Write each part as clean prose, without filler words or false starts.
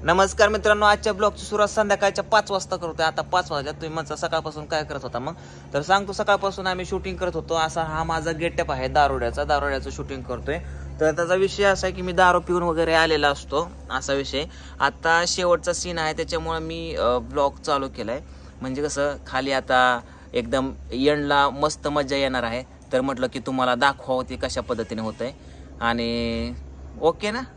नमस्कार मित्रांनो, आजच्या ब्लॉगची सुरुवात संध्याकाळच्या 5 वाजता करतोय. आता 5 वाजल्यात. तुम्ही म्हणता सकाळपासून काय करत होता? मग तर सांगतो, सकाळपासून आम्ही शूटिंग करत होतो. असा हा माझा गेटअप आहे दारोड्याचं शूटिंग करतोय. तर त्याचा विषय असा आहे की मी दारू पिऊन वगैरे आलेला असतो, असा विषय. आता शेवटचा सीन आहे, त्याच्यामुळे मी ब्लॉग चालू केलाय. म्हणजे कसं खाली आता एकदम एंडला मस्त मजा येणार आहे. तर म्हटलं की तुम्हाला दाखवावं ते कशा पद्धतीने होतंय. आणि ओके ना.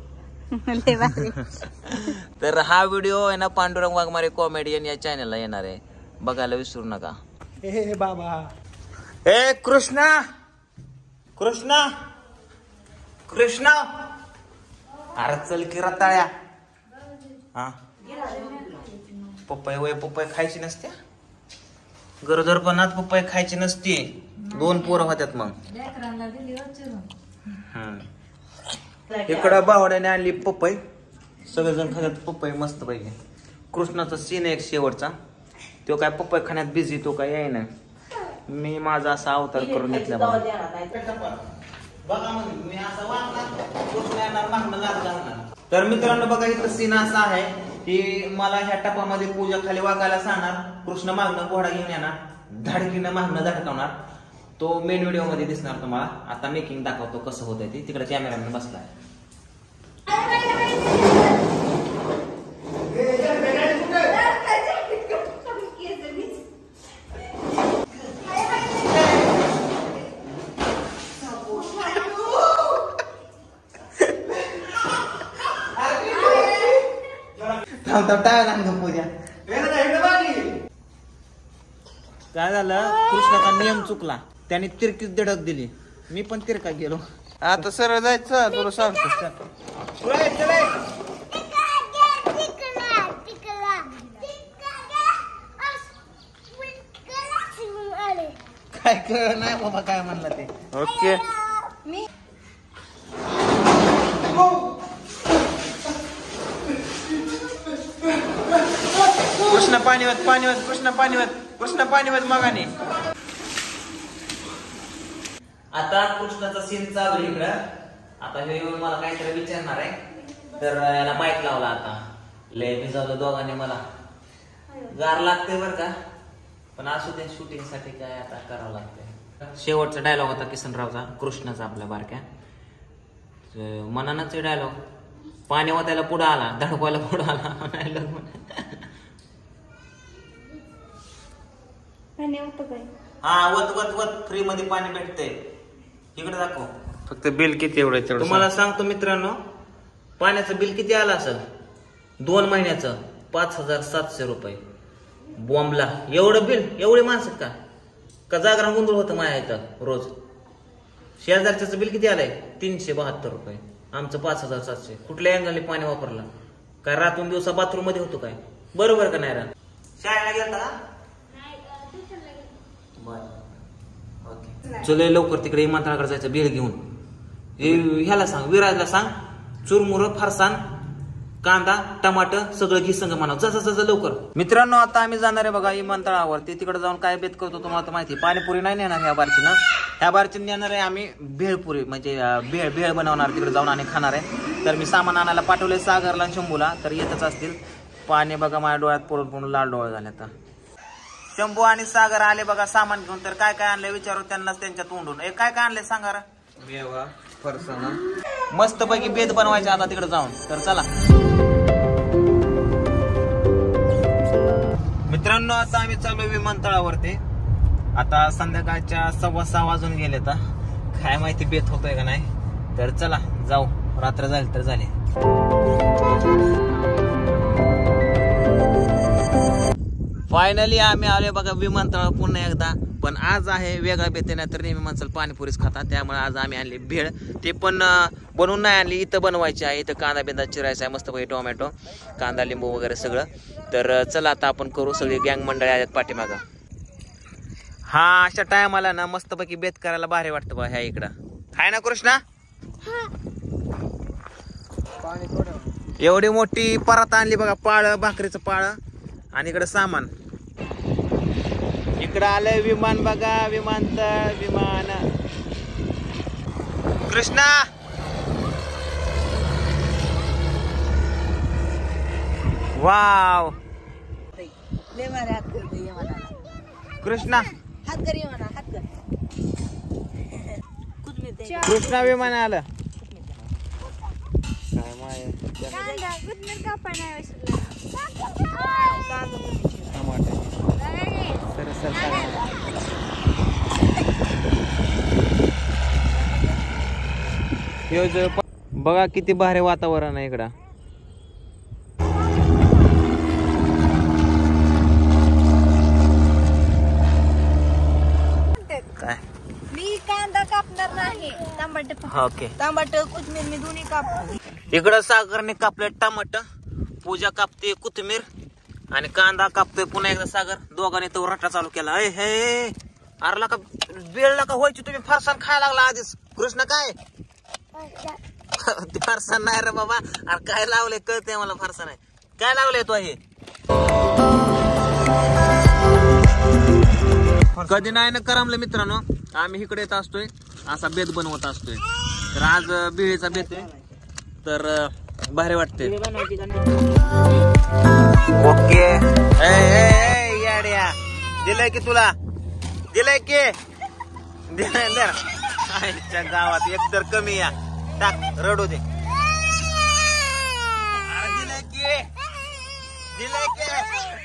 तर हा व्हिडिओ आहे ना पांडुरंग वाघमारे कॉमेडियन या चॅनलला येणार आहे, बघायला विसरू नका. हे बाबा, ए कृष्णा कृष्णा कृष्णा, अरे चल की रताळ्या. हा पपई पपई खायची नसते, गरोदरपणात पपई खायची नसते. 2 पोरं होत्यात. मग इकडं बावड्याने आणली पपई, सगळेजण खात्यात पपई मस्त पैकी. कृष्णाचा सीन एक शेवटचा, तो काय पपई खाण्यात बिझी, तो काय येईना. मी माझा असा अवतार करून घेतला बघा. तर मित्रांनो बघा, इथं सीन असा आहे की मला ह्या टपामध्ये पूजा खाली वागायला सांगणार, कृष्ण मागणं घोडा घेऊन येणार, धाडकीनं मागणं धडकावणार. तो मेन व्हिडिओ मध्ये दिसणार तुम्हाला. आता मेकिंग दाखवतो कसं होतंय ते. तिकडे कॅमेरामॅन बसलाय. पूजा काय झालं, कृष्णाचा नियम चुकला, त्याने तिरकीच धडक दिली. मी पण तिरका गेलो. आता सरळ जायचं, तुला सांगतो. काय कळ नाही बाबा काय म्हणलं ते. ओके. कृष्ण पाणीवत पाणीवत, कृष्ण पाणीवत, कृष्ण पाणीवत मगाने. आता कृष्णाचा सीन चालू इकडं. आता हे येऊन मला काहीतरी विचारणार आहे. तर याला माईक लावला. आता लय भिजवलं दोघांनी मला, गार लागते बर का. पण असू दे, शूटिंग साठी काय आता करावं लागतंय. शेवटचा डायलॉग होता किसनरावचा, कृष्णाचा आपल्या बारक्या. मनानच डायलॉग. पाणी वाटायला पुढं आला, धडकवायला पुढं आला. हा वत वत वत फ्री मध्ये पाणी भेटते. इकडे दाखव. फक्त बिल किती एवढं तेवढं तुम्हाला सांगतो मित्रांनो, पाण्याचं बिल किती आलं असेल 2 महिन्याचं? 5700 रुपये. बॉम्बला एवढं बिल. एवढे माणसं का जागरण गोंधळ होतं माझ्या इथं रोज. शेजारच्याचं बिल किती आलंय? 372 रुपये. आमचं 5700. कुठल्या अँगलने पाणी वापरलं? काय रातून दिवसा बाथरूम मध्ये होतो काय? बरोबर का नाही? शाळेला गेलता का? चल लवकर तिकडे विमानतळाकडे जायचं बिल घेऊन. ह्याला सांग, विराजला सांग, चुरमुर, फरसाण, कांदा, टमाटर सगळं घे संग म्हणा. जा लवकर. मित्रांनो आता आम्ही जाणार आहे बघा विमानतळावरती. तिकडे जाऊन काय बेत करतो तुम्हाला तर माहिती. पाणीपुरी नाही नेणार ह्या बारचीनं. ह्या बारचीनं नेणार आहे आम्ही भेळपुरी, म्हणजे भेळ बनवणार तिकडे जाऊन आणि खाणार आहे. तर मी सामान आणायला पाठवलंय सागरला आणि शंभूला. तर येतच असतील. पाणी बघा माझ्या डोळ्यात पडून लाल डोळे झाले. आता शंभू आणि सागर आले बघा सामान घेऊन. तर काय काय आणलंय विचारू त्यांनाच त्यांच्या तोंडून. काय काय आणलंय सांगा. मेवा, फरसाणा, मस्त पैकी बेत बनवायचे आता तिकडे जाऊन. तर चला मित्रांनो, आता आम्ही चालू विमानतळावरती. आता संध्याकाळच्या 6:15 वाजून गेले. तर काय माहिती बेत होतोय का नाही. तर चला जाऊ. रात्र झाली तर झाली. फायनली आम्ही आलोय बघा विमानतळ पुन्हा एकदा. पण आज आहे वेगळा बेत. नाही तर नेहमी माणसाला पाणीपुरीच खातात. त्यामुळे आज आम्ही आणली भेळ. ते पण बनवून नाही आणली, इथं बनवायची आहे. इथं कांदा बिंदा चिरायचा आहे मस्त पैकी, टोमॅटो, कांदा, लिंबू वगैरे सगळं. तर चला आता आपण करू. सगळी गँग मंडळी आहेत पाठीमागं. हा अशा टायमाला ना मस्त पैकी बेत करायला भारी वाटतं बा ह्या इकडं. हाय ना कृष्णा? एवढी मोठी परात आणली बघा, पाळ, भाकरीचं पाळ. आणि इकडे सामान. इकडं आलंय विमान बघा, विमानतळ, विमान. कृष्णा वाव ले मारे हात कर ये म्हणा कृष्णा हात कर ये म्हणा हात कर कुछ मी ते कृष्णा विमान आलं काय माय कांदा गुदमर का पाना वसला टमाटर सर बघा किती भारी वातावरण आहे इकडं. काय मी कांदा कापणार नाही टमाटे ओके. टमाटर कोथिंबीर मी दोन्ही कापतो. इकडं सागरने कापले टमाटर, पूजा कापते कोथिंबीर आणि कांदा कापतोय पुन्हा एकदा सागर. दोघांनी तो रट्टा चालू केला. हे अरला का बेळला का व्हायची तुम्ही फरसाण खायला लागला आधीच. कृष्ण काय ते फरसाण नाही रे बाबा. अरे काय लावले कळते मला फरसाण आहे. काय लावलंय तो हे कधी नाही ना करमलं मित्रांनो. आम्ही इकडे येत असतोय असा बेत बनवत असतोय. तर आज बिळीचा बेत आहे तर भारी वाटते. ओके याड्या दिलंय की तुला दिलंय की दिलंय आईच्या गावात एक तर कमी या टाक रडू दे. दिलंय की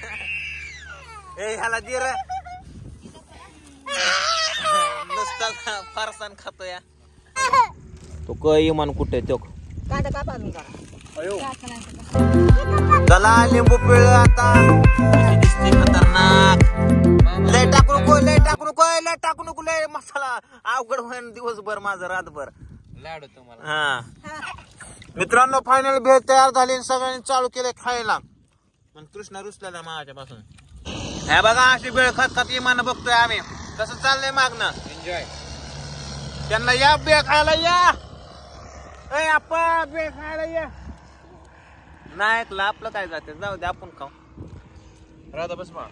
ह्याला दे रे नुसता फरसाण खातो या. तो क इमान कुठे तो कांदा कापा मी करा. चला लिंबू पिळ आता. दिसते खतरनाक. लय टाकू नको लय टाकू नको लय टाकू नको लय मसाला अवघड होईन दिवसभर माझं रातभर लाडू तुम्हाला. हा मित्रांनो फायनल भेट तयार झाली. सगळ्यांनी चालू केले खायला. पण कृष्णा रुसलेला माझ्या पासून. हे बघा अशी बेळ खात खात इमान बघतोय आम्ही कसं चाललंय मागणं. एन्जॉय त्यांना या बेळ खायला या. आपण बेळ खायला या. नाही ऐकलं आपलं काय जाते जाऊ दे आपण खाऊ. राधा बस मा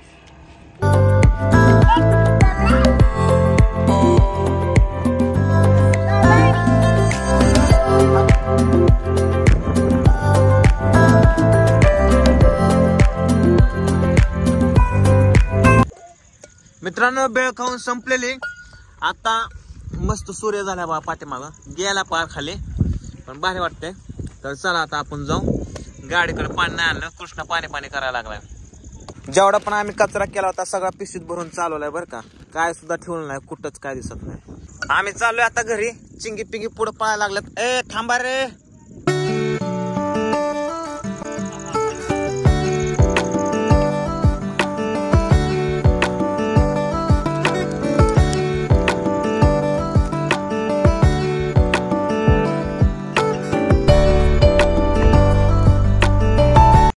मित्रांनो बेळ खाऊन संपलेली. आता मस्त सूर्य झाला बा पाठीमाग गेला पार खाली पण भारी वाटतंय. तर चला आता आपण जाऊ. गाडीकडे पाणी नाही आणलं. कृष्णा पाणी करायला लागलाय. जेवढा पण आम्ही कचरा केला होता सगळा पिशवीत भरून चालवलाय बरं का. काय सुद्धा ठेवलं नाही कुठंच काय दिसत नाही. आम्ही चाललोय आता घरी. चिंगी पिंगी पुढे पळायला लागल्यात. थांबा रे